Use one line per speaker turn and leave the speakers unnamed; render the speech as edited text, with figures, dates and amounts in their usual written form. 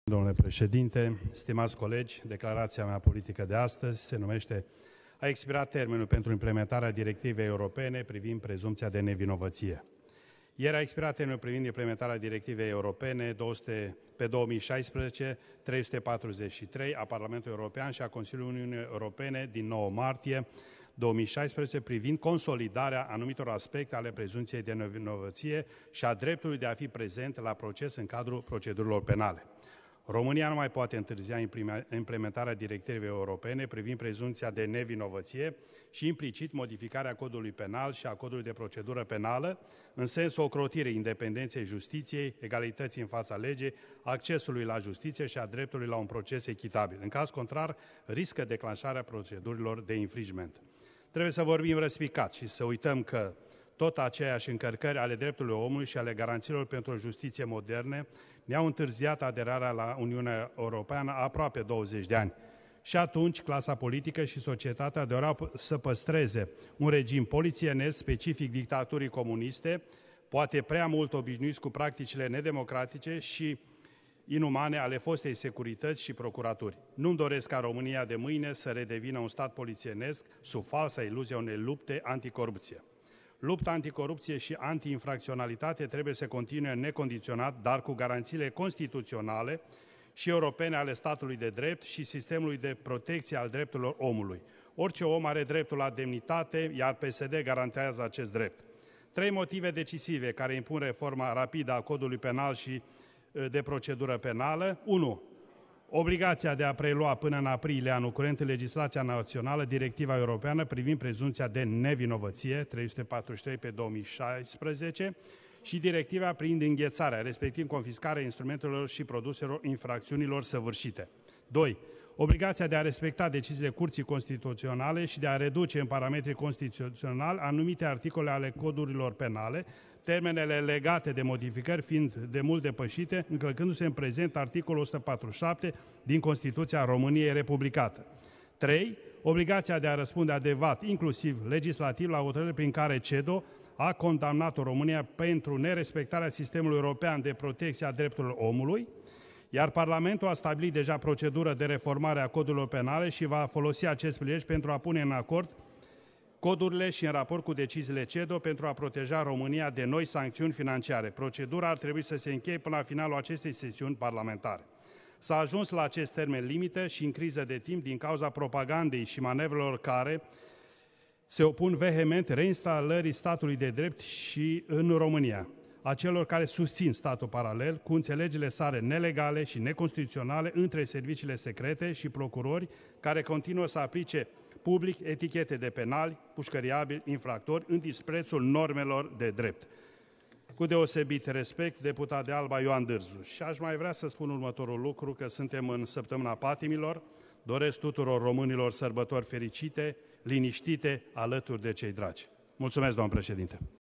Domnule președinte, stimați colegi, declarația mea politică de astăzi se numește: a expirat termenul pentru implementarea directivei europene privind prezumția de nevinovăție. Ieri a expirat termenul privind implementarea directivei europene 2016-343 a Parlamentului European și a Consiliului Uniunii Europene din 9 martie 2016 privind consolidarea anumitor aspecte ale prezumției de nevinovăție și a dreptului de a fi prezent la proces în cadrul procedurilor penale. România nu mai poate întârzia implementarea directivei europene privind prezumția de nevinovăție și implicit modificarea codului penal și a codului de procedură penală în sensul ocrotirii independenței justiției, egalității în fața legii, accesului la justiție și a dreptului la un proces echitabil. În caz contrar, riscă declanșarea procedurilor de infringement. Trebuie să vorbim răspicat și să uităm că tot aceeași încărcări ale drepturilor omului și ale garanțiilor pentru o justiție moderne ne-au întârziat aderarea la Uniunea Europeană aproape 20 de ani. Și atunci, clasa politică și societatea doreau să păstreze un regim polițienesc specific dictaturii comuniste, poate prea mult obișnuiți cu practicile nedemocratice și inumane ale fostei securități și procuraturi. Nu-mi doresc ca România de mâine să redevină un stat polițienesc sub falsa iluzie unei lupte anticorupție. Lupta anticorupție și antiinfracționalitate trebuie să continue necondiționat, dar cu garanțiile constituționale și europene ale statului de drept și sistemului de protecție al drepturilor omului. Orice om are dreptul la demnitate, iar PSD garantează acest drept. 3 motive decisive care impun reforma rapidă a codului penal și de procedură penală. 1. Obligația de a prelua până în aprilie anul curent în legislația națională directiva europeană privind prezumția de nevinovăție 343/2016 și directiva privind înghețarea, respectiv confiscarea instrumentelor și produselor infracțiunilor săvârșite. 2. Obligația de a respecta deciziile Curții Constituționale și de a reduce în parametrii constituționali anumite articole ale codurilor penale, termenele legate de modificări fiind de mult depășite, încălcându-se în prezent articolul 147 din Constituția României Republicată. 3. Obligația de a răspunde adecvat, inclusiv legislativ, la hotărârile prin care CEDO a condamnat România pentru nerespectarea sistemului european de protecție a drepturilor omului, iar Parlamentul a stabilit deja procedură de reformare a codurilor penale și va folosi acest prilej pentru a pune în acord codurile și în raport cu deciziile CEDO pentru a proteja România de noi sancțiuni financiare. Procedura ar trebui să se încheie până la finalul acestei sesiuni parlamentare. S-a ajuns la acest termen limită și în criză de timp din cauza propagandei și manevrelor care se opun vehement reinstalării statului de drept și în România, a celor care susțin statul paralel cu înțelegerile sale nelegale și neconstituționale între serviciile secrete și procurori care continuă să aplice public etichete de penali, pușcăriabili, infractori în disprețul normelor de drept. Cu deosebit respect, deputat de Alba Ioan Dârzu. Și aș mai vrea să spun următorul lucru, că suntem în săptămâna patimilor. Doresc tuturor românilor sărbători fericite, liniștite, alături de cei dragi. Mulțumesc, domnul președinte.